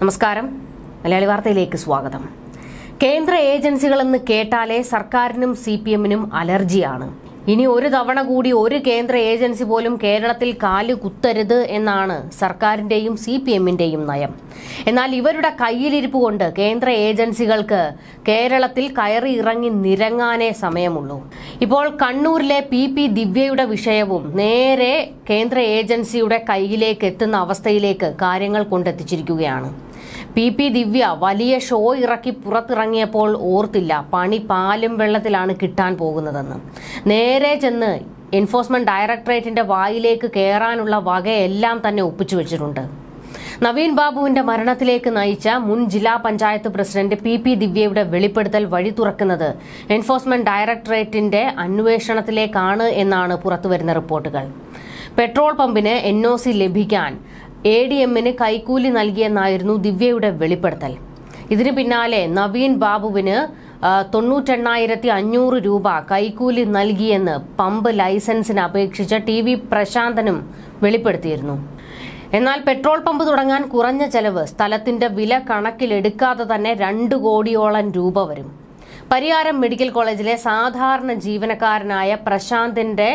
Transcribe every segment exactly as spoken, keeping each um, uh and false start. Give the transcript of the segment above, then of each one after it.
നമസ്കാരം. മലയാളി വാർത്തയിലേക്ക് സ്വാഗതം. കേന്ദ്ര ഏജൻസികളെന്ന് കേട്ടാലേ സർക്കാരിനും സി പി എമ്മിനും അലർജിയാണ്. ഇനി ഒരു തവണ കൂടി ഒരു കേന്ദ്ര ഏജൻസി പോലും കേരളത്തിൽ കാല് കുത്തരുത് എന്നാണ് സർക്കാരിന്റെയും സി പി എമ്മിന്റെയും നയം. എന്നാൽ ഇവരുടെ കയ്യിലിരിപ്പ് കൊണ്ട് കേന്ദ്ര ഏജൻസികൾക്ക് കേരളത്തിൽ കയറി ഇറങ്ങി നിരങ്ങാനേ സമയമുള്ളൂ. ഇപ്പോൾ കണ്ണൂരിലെ പി പി ദിവ്യയുടെ വിഷയവും നേരെ കേന്ദ്ര ഏജൻസിയുടെ കയ്യിലേക്ക് എത്തുന്ന അവസ്ഥയിലേക്ക് കാര്യങ്ങൾ കൊണ്ടെത്തിച്ചിരിക്കുകയാണ്. പി പി ദിവ്യ വലിയ ഷോ ഇറക്കി പുറത്തിറങ്ങിയപ്പോൾ ഓർത്തില്ല പണി പാലും വെള്ളത്തിലാണ് കിട്ടാൻ പോകുന്നതെന്ന്. നേരെ ചെന്ന് എൻഫോഴ്സ്മെന്റ് ഡയറക്ടറേറ്റിന്റെ വായിലേക്ക് കയറാനുള്ള വകയെല്ലാം തന്നെ ഒപ്പിച്ചു വെച്ചിട്ടുണ്ട്. നവീൻ ബാബുവിന്റെ മരണത്തിലേക്ക് നയിച്ച മുൻ ജില്ലാ പഞ്ചായത്ത് പ്രസിഡന്റ് പി പി ദിവ്യയുടെ വെളിപ്പെടുത്തൽ വഴി തുറക്കുന്നത് എൻഫോഴ്സ്മെന്റ് ഡയറക്ടറേറ്റിന്റെ അന്വേഷണത്തിലേക്കാണ് എന്നാണ് പുറത്തുവരുന്ന റിപ്പോർട്ടുകൾ. പെട്രോൾ പമ്പിന് എൻ ഒ സി ലഭിക്കാൻ എ ഡി എമ്മിന് കൈക്കൂലി നൽകിയെന്നായിരുന്നു ദിവ്യയുടെ വെളിപ്പെടുത്തൽ. ഇതിന് പിന്നാലെ നവീൻ ബാബുവിന് തൊണ്ണൂറ്റെണ്ണായിരത്തി അഞ്ഞൂറ് രൂപ കൈക്കൂലി നൽകിയെന്ന് പമ്പ് ലൈസൻസിന് അപേക്ഷിച്ച ടി വി പ്രശാന്തനും വെളിപ്പെടുത്തിയിരുന്നു. എന്നാൽ പെട്രോൾ പമ്പ് തുടങ്ങാൻ കുറഞ്ഞ ചെലവ്, സ്ഥലത്തിന്റെ വില കണക്കിലെടുക്കാതെ തന്നെ രണ്ടു കോടിയോളം രൂപ വരും. പരിയാരം മെഡിക്കൽ കോളേജിലെ സാധാരണ ജീവനക്കാരനായ പ്രശാന്തിന്റെ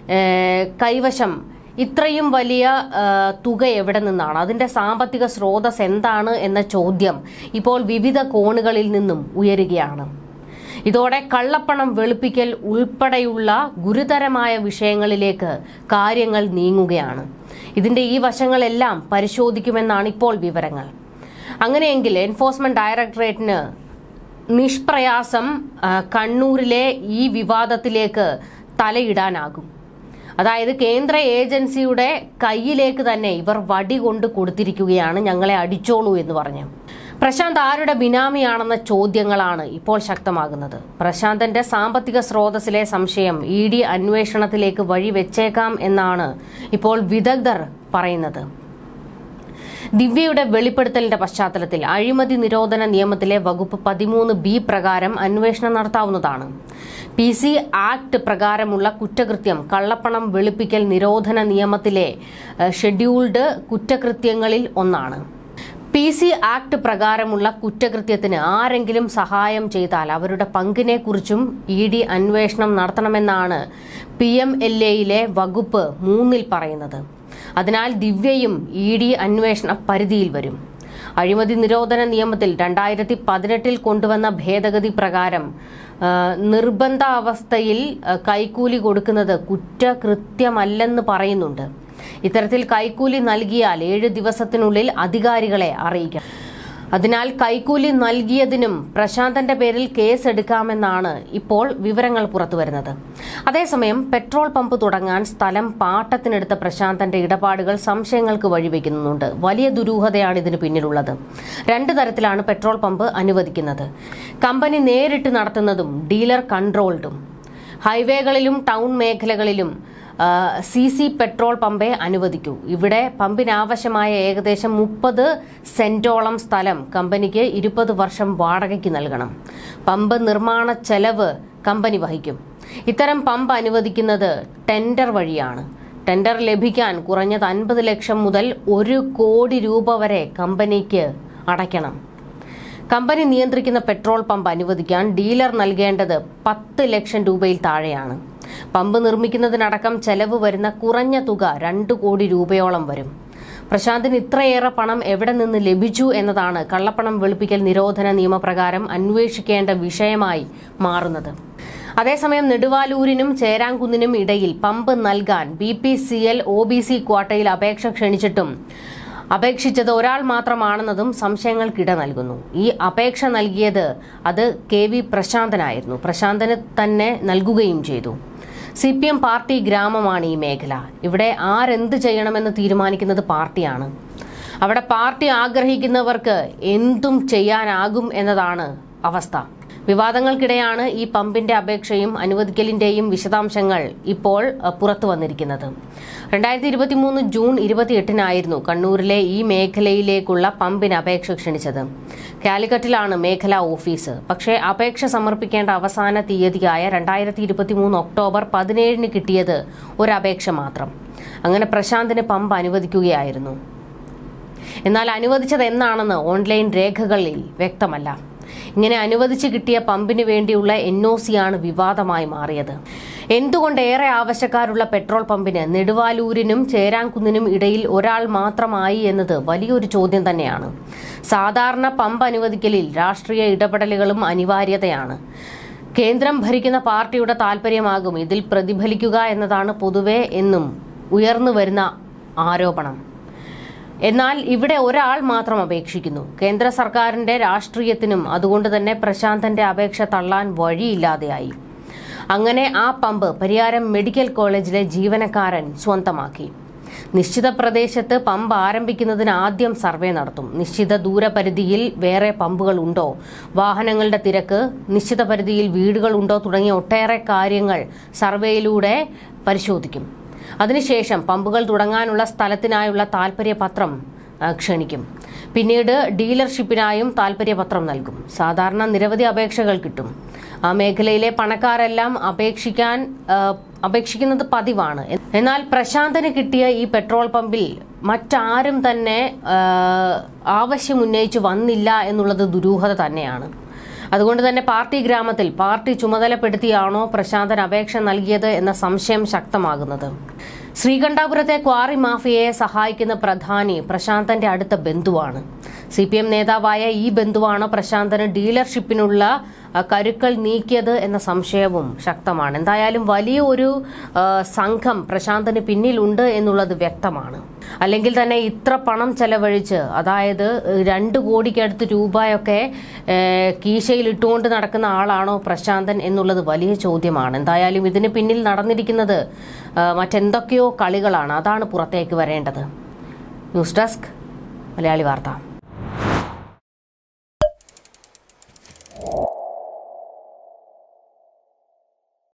കൈവശം ഇത്രയും വലിയ തുക എവിടെ നിന്നാണ്, അതിന്റെ സാമ്പത്തിക സ്രോതസ് എന്താണ് എന്ന ചോദ്യം ഇപ്പോൾ വിവിധ കോണുകളിൽ നിന്നും ഉയരുകയാണ്. ഇതോടെ കള്ളപ്പണം വെളുപ്പിക്കൽ ഉൾപ്പെടെയുള്ള ഗുരുതരമായ വിഷയങ്ങളിലേക്ക് കാര്യങ്ങൾ നീങ്ങുകയാണ്. ഇതിന്റെ ഈ വശങ്ങളെല്ലാം പരിശോധിക്കുമെന്നാണ് ഇപ്പോൾ വിവരങ്ങൾ. അങ്ങനെയെങ്കിൽ എൻഫോഴ്സ്മെന്റ് ഡയറക്ടറേറ്റിന് നിഷ്പ്രയാസം കണ്ണൂരിലെ ഈ വിവാദത്തിലേക്ക് തലയിടാനാകും. അതായത് കേന്ദ്ര ഏജൻസിയുടെ കയ്യിലേക്ക് തന്നെ ഇവർ വടി കൊണ്ട് കൊടുത്തിരിക്കുകയാണ്, ഞങ്ങളെ അടിച്ചോളൂ എന്ന് പറഞ്ഞു. പ്രശാന്ത് ആരുടെ ബിനാമിയാണെന്ന ചോദ്യങ്ങളാണ് ഇപ്പോൾ ശക്തമാകുന്നത്. പ്രശാന്തന്റെ സാമ്പത്തിക സ്രോതസ്സിലെ സംശയം ഇ ഡി അന്വേഷണത്തിലേക്ക് വഴി വെച്ചേക്കാം എന്നാണ് ഇപ്പോൾ വിദഗ്ധർ പറയുന്നത്. ദിവ്യയുടെ വെളിപ്പെടുത്തലിന്റെ പശ്ചാത്തലത്തിൽ അഴിമതി നിരോധന നിയമത്തിലെ വകുപ്പ് പതിമൂന്ന് ബി പ്രകാരം അന്വേഷണം നടത്താവുന്നതാണ്. പി സി ആക്ട് പ്രകാരമുള്ള കുറ്റകൃത്യം കള്ളപ്പണം വെളുപ്പിക്കൽ നിരോധന നിയമത്തിലെ ഷെഡ്യൂൾഡ് കുറ്റകൃത്യങ്ങളിൽ ഒന്നാണ്. പി സി ആക്ട് പ്രകാരമുള്ള കുറ്റകൃത്യത്തിന് ആരെങ്കിലും സഹായം ചെയ്താൽ അവരുടെ പങ്കിനെക്കുറിച്ചും ഇ ഡി അന്വേഷണം നടത്തണമെന്നാണ് പി എം എൽ എയിലെ വകുപ്പ് മൂന്നിൽ പറയുന്നത്. അതിനാൽ ദിവ്യയും ഇ ഡി അന്വേഷണ പരിധിയിൽ വരും. അഴിമതി നിരോധന നിയമത്തിൽ രണ്ടായിരത്തി പതിനെട്ടിൽ കൊണ്ടുവന്ന ഭേദഗതി പ്രകാരം നിർബന്ധ അവസ്ഥയിൽ കൈക്കൂലി കൊടുക്കുന്നത് കുറ്റകൃത്യമല്ലെന്ന് പറയുന്നുണ്ട്. ഇത്തരത്തിൽ കൈക്കൂലി നൽകിയാൽ ഏഴ് ദിവസത്തിനുള്ളിൽ അധികാരികളെ അറിയിക്കണം. അതിനാൽ കൈക്കൂലി നൽകിയതിനും പ്രശാന്തന്റെ പേരിൽ കേസ് എടുക്കാമെന്നാണ് ഇപ്പോൾ വിവരങ്ങൾ പുറത്തുവരുന്നത്. അതേസമയം പെട്രോൾ പമ്പ് തുടങ്ങാൻ സ്ഥലം പാട്ടത്തിനെടുത്ത പ്രശാന്തന്റെ ഇടപാടുകൾ സംശയങ്ങൾക്ക് വഴിവെക്കുന്നുണ്ട്. വലിയ ദുരൂഹതയാണ് ഇതിന് പിന്നിലുള്ളത്. രണ്ട് തരത്തിലാണ് പെട്രോൾ പമ്പ് അനുവദിക്കുന്നത്. കമ്പനി നേരിട്ട് നടത്തുന്നതും ഡീലർ കൺട്രോൾഡും. ഹൈവേകളിലും ടൗൺ മേഖലകളിലും സി സി പെട്രോൾ പമ്പേ അനുവദിക്കൂ. ഇവിടെ പമ്പിനാവശ്യമായ ഏകദേശം മുപ്പത് സെന്റോളം സ്ഥലം കമ്പനിക്ക് ഇരുപത് വർഷം വാടകയ്ക്ക് നൽകണം. പമ്പ് നിർമ്മാണ ചെലവ് കമ്പനി വഹിക്കും. ഇത്തരം പമ്പ് അനുവദിക്കുന്നത് ടെൻഡർ വഴിയാണ്. ടെൻഡർ ലഭിക്കാൻ കുറഞ്ഞത് അൻപത് ലക്ഷം മുതൽ ഒരു കോടി രൂപ വരെ കമ്പനിക്ക് അടയ്ക്കണം. കമ്പനി നിയന്ത്രിക്കുന്ന പെട്രോൾ പമ്പ് അനുവദിക്കാൻ ഡീലർ നൽകേണ്ടത് പത്ത് ലക്ഷം രൂപയിൽ താഴെയാണ്. പമ്പ് നിർമ്മിക്കുന്നതിനടക്കം ചെലവ് വരുന്ന കുറഞ്ഞ തുക രണ്ടു കോടി രൂപയോളം വരും. പ്രശാന്തിന് ഇത്രയേറെ പണം എവിടെ നിന്ന് ലഭിച്ചു എന്നതാണ് കള്ളപ്പണം വെളുപ്പിക്കൽ നിരോധന നിയമപ്രകാരം അന്വേഷിക്കേണ്ട വിഷയമായി മാറുന്നത്. അതേസമയം നെടുവാലൂരിനും ചേരാങ്കുന്നിനും ഇടയിൽ പമ്പ് നൽകാൻ B P C L O B C ക്വാട്ടയിൽ അപേക്ഷ ക്ഷണിച്ചിട്ടും അപേക്ഷിച്ചത് ഒരാൾ മാത്രമാണെന്നതും സംശയങ്ങൾക്കിട നൽകുന്നു. ഈ അപേക്ഷ നൽകിയത് അത് കെ വി പ്രശാന്തനായിരുന്നു. പ്രശാന്തന് തന്നെ നൽകുകയും ചെയ്തു. സി പി എം പാർട്ടി ഗ്രാമമാണ് ഈ മേഖല. ഇവിടെ ആരെന്ത് ചെയ്യണമെന്ന് തീരുമാനിക്കുന്നത് പാർട്ടിയാണ്. അവിടെ പാർട്ടി ആഗ്രഹിക്കുന്നവർക്ക് എന്തും ചെയ്യാനാകും എന്നതാണ് അവസ്ഥ. വിവാദങ്ങൾക്കിടെയാണ് ഈ പമ്പിന്റെ അപേക്ഷയും അനുവദിക്കലിന്റെയും വിശദാംശങ്ങൾ ഇപ്പോൾ പുറത്തു വന്നിരിക്കുന്നത്. രണ്ടായിരത്തി ഇരുപത്തി മൂന്ന് ജൂൺ ഇരുപത്തിയെട്ടിനായിരുന്നു കണ്ണൂരിലെ ഈ മേഖലയിലേക്കുള്ള പമ്പിന് അപേക്ഷ ക്ഷണിച്ചത്. കാലിക്കറ്റിലാണ് മേഖലാ ഓഫീസ്. പക്ഷേ അപേക്ഷ സമർപ്പിക്കേണ്ട അവസാന തീയതിയായ രണ്ടായിരത്തി ഇരുപത്തി മൂന്ന് ഒക്ടോബർ പതിനേഴിന് കിട്ടിയത് ഒരപേക്ഷ മാത്രം. അങ്ങനെ പ്രശാന്തിന് പമ്പ് അനുവദിക്കുകയായിരുന്നു. എന്നാൽ അനുവദിച്ചത് എന്നാണെന്ന് ഓൺലൈൻ രേഖകളിൽ വ്യക്തമല്ല. ഇങ്ങനെ അനുവദിച്ചു കിട്ടിയ പമ്പിന് വേണ്ടിയുള്ള എൻ ഒ സിയാണ് വിവാദമായി മാറിയത്. എന്തുകൊണ്ട് ഏറെ ആവശ്യക്കാരുള്ള പെട്രോൾ പമ്പിന് നെടുവാലൂരിനും ചേരാംകുന്നിനും ഇടയിൽ ഒരാൾ മാത്രമായി എന്നത് വലിയൊരു ചോദ്യം തന്നെയാണ്. സാധാരണ പമ്പ് അനുവദിക്കലിൽ രാഷ്ട്രീയ ഇടപെടലുകളും അനിവാര്യതയാണ്. കേന്ദ്രം ഭരിക്കുന്ന പാർട്ടിയുടെ താൽപര്യമാകും ഇതിൽ പ്രതിഫലിക്കുക എന്നതാണ് പൊതുവെ എന്നും ഉയർന്നു വരുന്ന ആരോപണം. എന്നാൽ ഇവിടെ ഒരാൾ മാത്രം അപേക്ഷിക്കുന്നു. കേന്ദ്ര സർക്കാരിന്റെ രാഷ്ട്രീയത്തിനും അതുകൊണ്ട് തന്നെ പ്രശാന്തന്റെ അപേക്ഷ തള്ളാൻ വഴിയില്ലാതെയായി. അങ്ങനെ ആ പമ്പ് പരിയാരം മെഡിക്കൽ കോളേജിലെ ജീവനക്കാരൻ സ്വന്തമാക്കി. നിശ്ചിത പ്രദേശത്ത് പമ്പ് ആരംഭിക്കുന്നതിന് ആദ്യം സർവേ നടത്തും. നിശ്ചിത ദൂരപരിധിയിൽ വേറെ പമ്പുകൾ ഉണ്ടോ, വാഹനങ്ങളുടെ തിരക്ക്, നിശ്ചിത പരിധിയിൽ വീടുകൾ ഉണ്ടോ തുടങ്ങിയ ഒട്ടേറെ കാര്യങ്ങൾ സർവേയിലൂടെ പരിശോധിക്കും. അതിനുശേഷം പമ്പുകൾ തുടങ്ങാനുള്ള സ്ഥലത്തിനായുള്ള താൽപര്യപത്രം ക്ഷണിക്കും. പിന്നീട് ഡീലർഷിപ്പിനായും താൽപര്യപത്രം നൽകും. സാധാരണ നിരവധി അപേക്ഷകൾ കിട്ടും. ആ മേഖലയിലെ പണക്കാരെല്ലാം അപേക്ഷിക്കാൻ അപേക്ഷിക്കുന്നത് പതിവാണ്. എന്നാൽ പ്രശാന്തന് കിട്ടിയ ഈ പെട്രോൾ പമ്പിൽ മറ്റാരും തന്നെ ആവശ്യമുന്നയിച്ചു വന്നില്ല എന്നുള്ളത് ദുരൂഹത തന്നെയാണ്. അതുകൊണ്ട് തന്നെ പാർട്ടി ഗ്രാമത്തിൽ പാർട്ടി ചുമതലപ്പെടുത്തിയാണോ പ്രശാന്തൻ അപേക്ഷ നൽകിയത് എന്ന സംശയം ശക്തമാകുന്നത്. ശ്രീകണ്ഠാപുരത്തെ ക്വാറി മാഫിയയെ സഹായിക്കുന്ന പ്രധാനി പ്രശാന്തന്റെ അടുത്ത ബന്ധുവാണ്. സി പി എം നേതാവായ ഈ ബന്ധുവാണ് പ്രശാന്തന് ഡീലർഷിപ്പിനുള്ള കരുക്കൾ നീക്കിയത് എന്ന സംശയവും ശക്തമാണ്. എന്തായാലും വലിയ ഒരു സംഘം പ്രശാന്തന് പിന്നിലുണ്ട് എന്നുള്ളത് വ്യക്തമാണ്. അല്ലെങ്കിൽ തന്നെ ഇത്ര പണം ചെലവഴിച്ച്, അതായത് രണ്ടു കോടിക്കടുത്ത് രൂപയൊക്കെ കീശയിൽ ഇട്ടുകൊണ്ട് നടക്കുന്ന ആളാണോ പ്രശാന്തൻ എന്നുള്ളത് വലിയ ചോദ്യമാണ്. എന്തായാലും ഇതിന് പിന്നിൽ നടന്നിരിക്കുന്നത് മറ്റെന്തൊക്കെയോ കളികളാണ്. അതാണ് പുറത്തേക്ക് വരേണ്ടത്. ന്യൂസ് ഡെസ്ക് മലയാളി വാർത്ത.